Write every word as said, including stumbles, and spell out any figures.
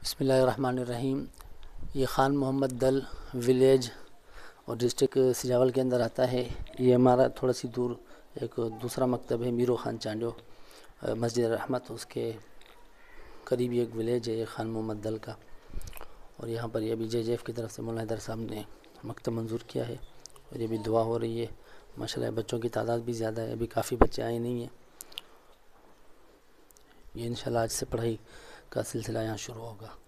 बिस्मिल्लाहिर्रहमानिर्रहीम। ये ख़ान मोहम्मद दल विलेज और डिस्ट्रिक्ट सिजावल के अंदर आता है। ये हमारा थोड़ा सी दूर एक दूसरा मकतब है मीरो खान चांजो मस्जिद रहमत, उसके करीब एक विलेज है ये ख़ान मोहम्मद दल का। और यहाँ पर ये भी जे जे एफ की तरफ से मौलाना हैदर साहब ने मकतब मंजूर किया है और ये भी दुआ हो रही है। माशाल्लाह बच्चों की तादाद भी ज़्यादा है, अभी काफ़ी बच्चे आए नहीं हैं। ये इंशाल्लाह आज से पढ़ाई का सिलसिला यहाँ शुरू होगा।